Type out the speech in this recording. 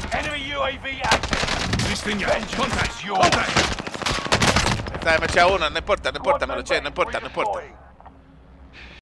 Enemy UAV active. Listing ya. Vengeance Contact. is yours. Contact. Está MH1, no importa, me lo eché, no importa.